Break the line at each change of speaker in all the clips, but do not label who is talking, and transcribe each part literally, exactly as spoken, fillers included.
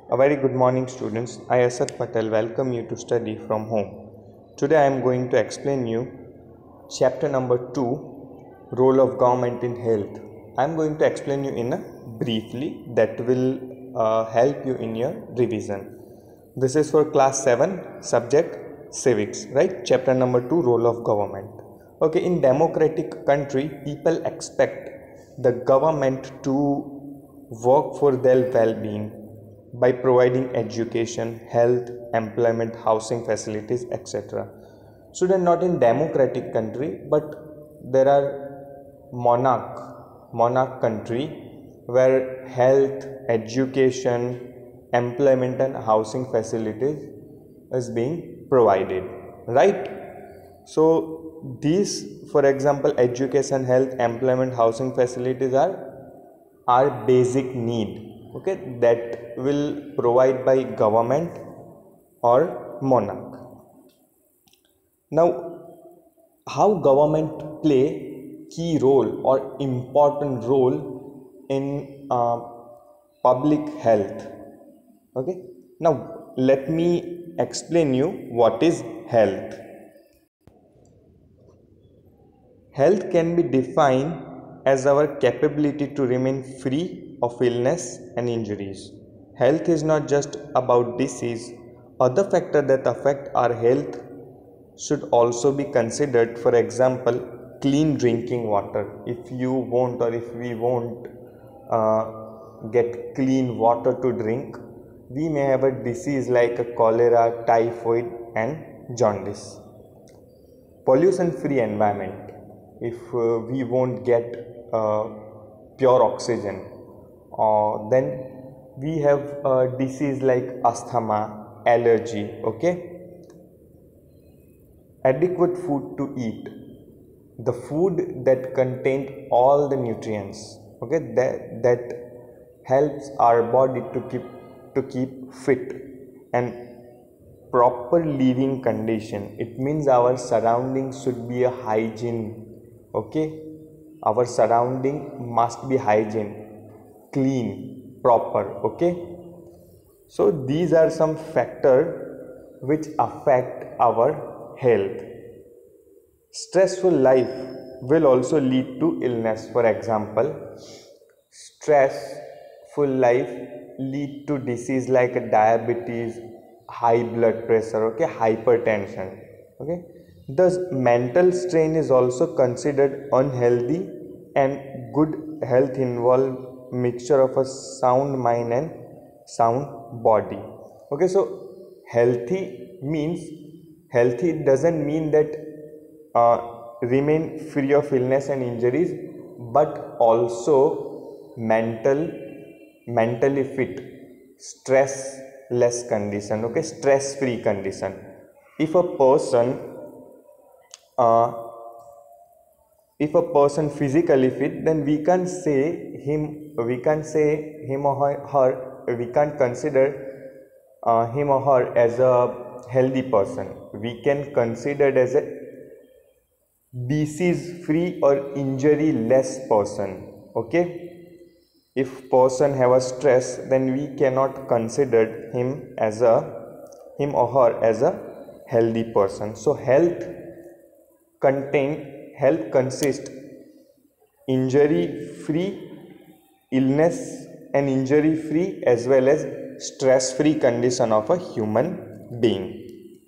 A very good morning, students. I, Asad Patel, welcome you to study from home. Today I am going to explain you chapter number two, role of government in health. I am going to explain you in a briefly that will uh, help you in your revision. This is for class seven, subject civics, right? Chapter number two, role of government. Okay, in democratic country, people expect the government to work for their well-being by providing education, health, employment, housing facilities, et cetera. So then not in democratic country, but there are monarch, monarch country where health, education, employment and housing facilities is being provided, right? So these, for example, education, health, employment, housing facilities are our basic need, okay, that will provide by government or monarch. Now, how government play key role or important role in uh, public health? Okay, now let me explain you what is health. Health can be defined as our capability to remain free of illness and injuries. Health is not just about disease. Other factors that affect our health should also be considered. For example, clean drinking water. If you want or if we won't uh, get clean water to drink, we may have a disease like a cholera, typhoid and jaundice. Pollution free environment. If uh, we won't get uh, pure oxygen, uh, then we have a disease like asthma, allergy, okay. Adequate food to eat, the food that contains all the nutrients, okay, that, that helps our body to keep to keep fit. And proper living condition, it means our surroundings should be a hygiene, okay. Our surrounding must be hygiene, clean, proper, okay. So these are some factors which affect our health. Stressful life will also lead to illness. For example, stressful life lead to disease like diabetes, high blood pressure, okay, hypertension, okay. Thus, mental strain is also considered unhealthy, and good health involve mixture of a sound mind and sound body. Okay, so healthy means healthy doesn't mean that uh, remain free of illness and injuries, but also mental, mentally fit, stress less condition, okay, stress free condition. If a person Uh, if a person physically fit, then we can say him, we can say him or her, we can't consider uh, him or her as a healthy person. We can consider it as a disease free or injury less person, okay. If person have a stress, then we cannot consider him as a him or her as a healthy person. So health contain health consists injury free, illness and injury free as well as stress free condition of a human being.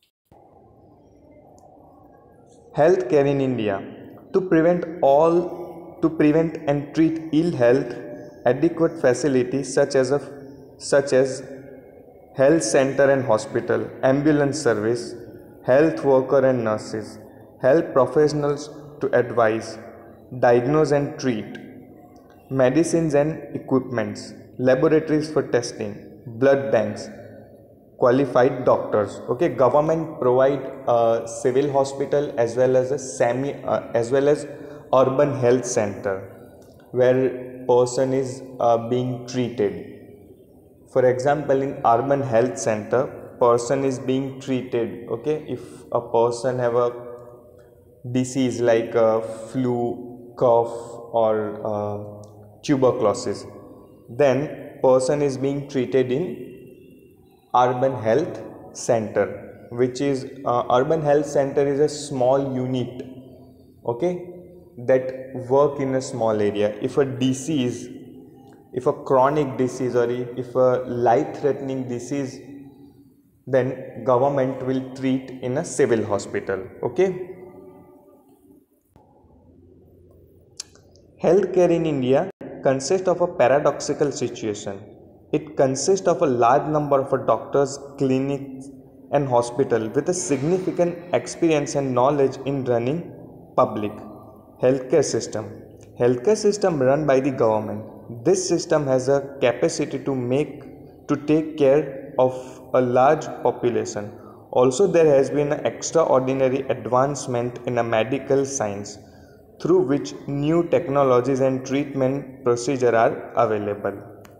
Healthcare in India. To prevent all to prevent and treat ill health, adequate facilities such as a such as health center and hospital, ambulance service, health worker and nurses, help professionals to advise, diagnose and treat, medicines and equipments, laboratories for testing, blood banks, qualified doctors, okay. Government provide a civil hospital as well as a semi uh, as well as urban health center where person is uh, being treated. For example, in urban health center, person is being treated, okay. If a person have a disease like uh, flu, cough or uh, tuberculosis, then person is being treated in urban health center, which is uh, urban health center is a small unit, okay, that work in a small area. If a disease, if a chronic disease or if a life threatening disease, then government will treat in a civil hospital, okay. Healthcare in India consists of a paradoxical situation. It consists of a large number of doctors, clinics and hospitals with a significant experience and knowledge in running public healthcare system. Healthcare system run by the government. This system has a capacity to make to take care of a large population. Also, there has been an extraordinary advancement in a medical science, through which new technologies and treatment procedures are available.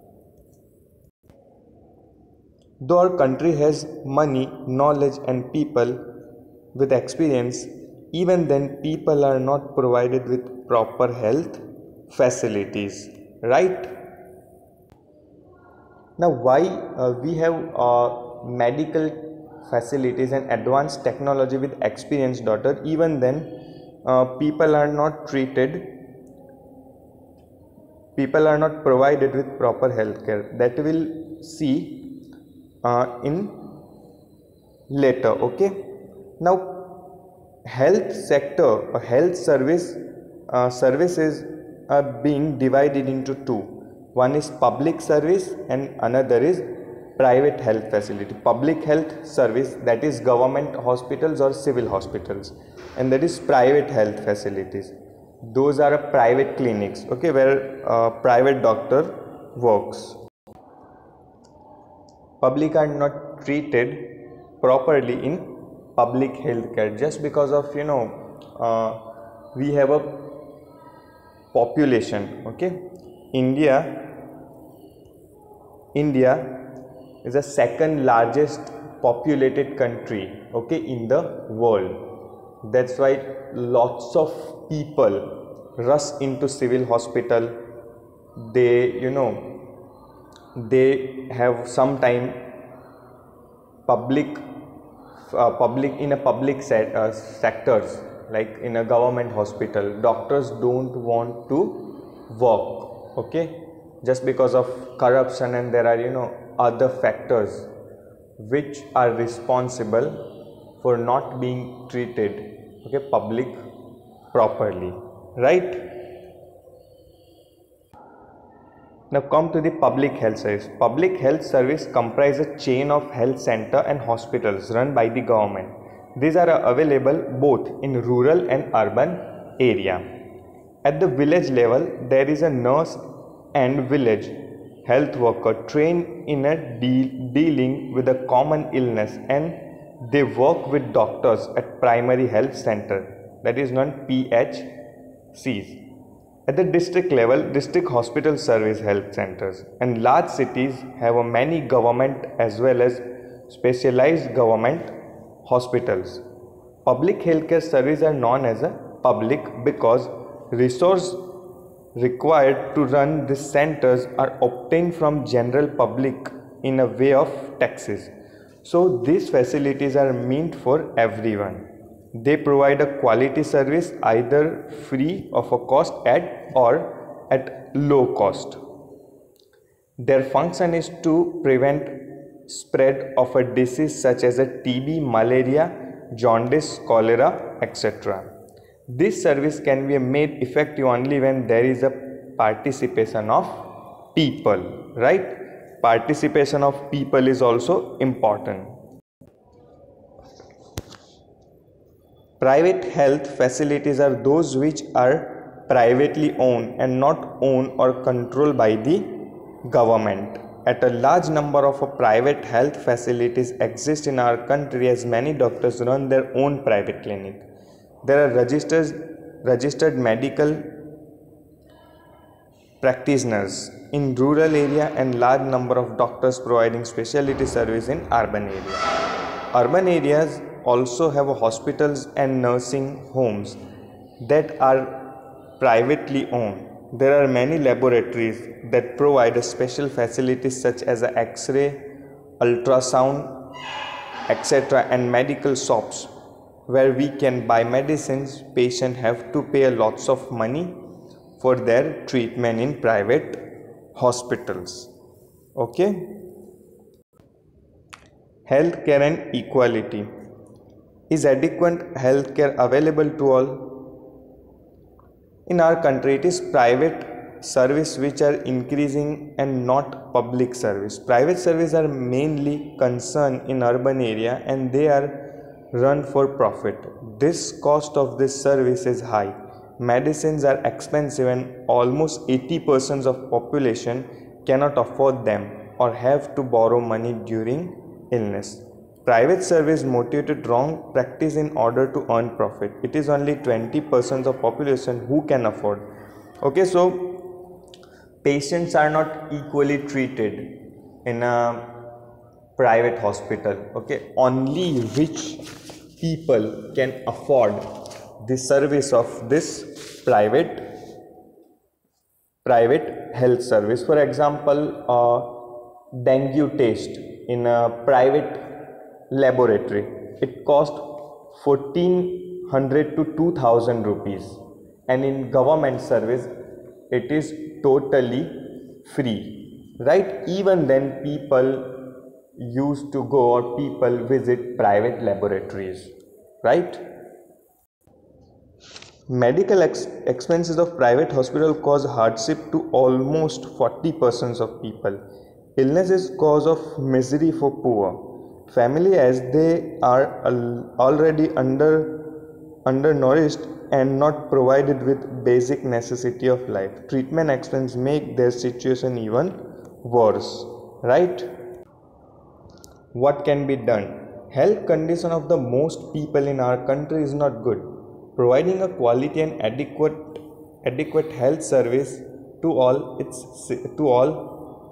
Though our country has money, knowledge and people with experience, even then people are not provided with proper health facilities, right? Now, why uh, we have uh, medical facilities and advanced technology with experienced doctor, even then uh, people are not treated, people are not provided with proper health care? That will see uh, in later, okay. Now, health sector or health service uh, services are being divided into two. One is public service and another is private health facility. Public health service, that is government hospitals or civil hospitals, and that is private health facilities. Those are private clinics, okay, where uh, private doctor works. Public are not treated properly in public health care just because of, you know, uh, we have a population, okay. India India is the second largest populated country, okay, in the world. That's why lots of people rush into civil hospital. They, you know, they have sometime public uh, public in a public set, uh, sectors, like in a government hospital, doctors don't want to work, okay, just because of corruption, and there are, you know, other factors which are responsible for not being treated, okay, public properly, right? Now come to the public health service. Public health service comprises a chain of health center and hospitals run by the government. These are available both in rural and urban area. At the village level, there is a nurse and village health worker trained in a de- dealing with a common illness, and they work with doctors at primary health center, that is known P H Cs. At the district level, district hospital service health centers, and large cities have a many government as well as specialized government hospitals. Public healthcare services are known as a public because resources required to run these centers are obtained from general public in a way of taxes. So these facilities are meant for everyone. They provide a quality service either free of a cost at or at low cost. Their function is to prevent spread of a disease such as a T B, malaria, jaundice, cholera, et cetera. This service can be made effective only when there is a participation of people, right? Participation of people is also important. Private health facilities are those which are privately owned and not owned or controlled by the government. At a large number of private health facilities exist in our country, as many doctors run their own private clinic. There are registered, registered medical practitioners in rural area and large number of doctors providing specialty service in urban area. Urban areas also have hospitals and nursing homes that are privately owned. There are many laboratories that provide special facilities such as X-ray, ultrasound, et cetera, and medical shops where we can buy medicines. Patients have to pay lots of money for their treatment in private hospitals. Okay. Healthcare and equality. Is adequate healthcare available to all? In our country, it is private service which are increasing and not public service. Private service are mainly concerned in urban area and they are run for profit. This cost of this service is high. Medicines are expensive and almost eighty percent of population cannot afford them or have to borrow money during illness. Private service motivated wrong practice in order to earn profit. It is only twenty percent of population who can afford. Okay, so patients are not equally treated in a private hospital. Okay, only rich people can afford the service of this private private health service. For example, uh, dengue test in a private laboratory, it cost fourteen hundred to two thousand rupees, and in government service it is totally free, right? Even then people used to go or people visit private laboratories, right? Medical ex expenses of private hospital cause hardship to almost forty percent of people. Illness is cause of misery for poor family as they are already under undernourished and not provided with basic necessity of life. Treatment expense make their situation even worse, right? What can be done? Health condition of the most people in our country is not good. Providing a quality and adequate adequate health service to all its to all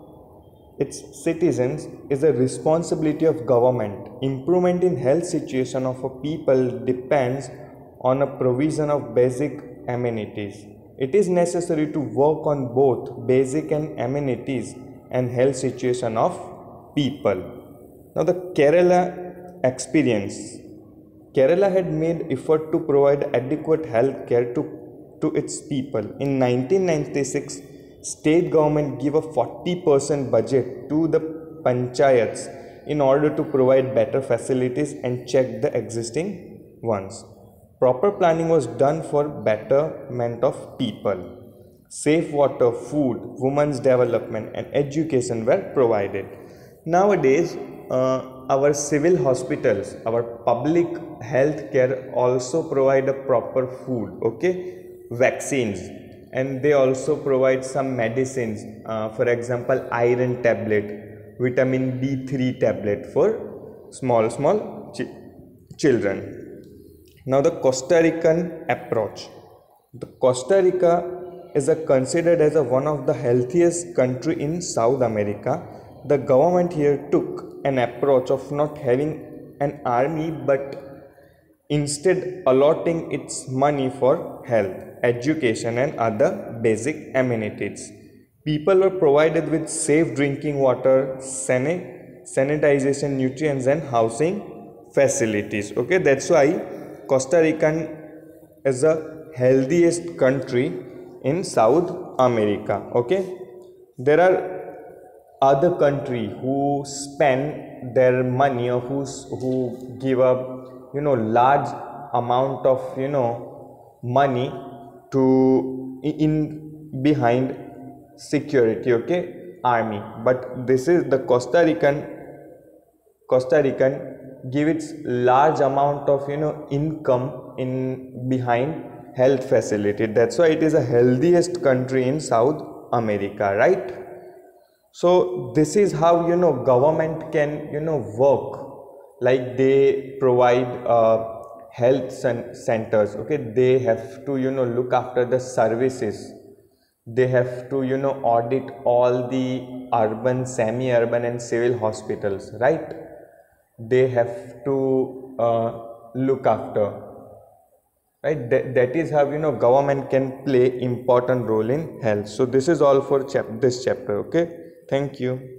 its citizens is a responsibility of government. Improvement in health situation of a people depends on a provision of basic amenities. It is necessary to work on both basic and amenities and health situation of people. Now the Kerala experience. Kerala had made effort to provide adequate health care to, to its people. In nineteen ninety-six, state government gave a forty percent budget to the panchayats in order to provide better facilities and check the existing ones. Proper planning was done for betterment of people. Safe water, food, women's development and education were provided. Nowadays, uh, our civil hospitals, our public health care also provide a proper food, okay, vaccines, and they also provide some medicines, uh, for example iron tablet, vitamin D three tablet for small small ch children. Now the Costa Rican approach. The Costa Rica is a considered as a one of the healthiest country in South America. The government here took an approach of not having an army but instead allotting its money for health, education and other basic amenities. People were provided with safe drinking water, sanitization, nutrients and housing facilities. Okay, that's why Costa Rican is the healthiest country in South America. Okay, there are other country who spend their money or who's who give up, you know, large amount of, you know, money to in behind security, okay, army. But this is the Costa Rican Costa Rican give its large amount of, you know, income in behind health facility. That's why it is the healthiest country in South America, right? So this is how, you know, government can, you know, work, like they provide uh, health centers, okay, they have to, you know, look after the services, they have to, you know, audit all the urban, semi-urban and civil hospitals, right? They have to uh, look after, right? That, that is how, you know, government can play important role in health. So this is all for chap this chapter. Okay, thank you.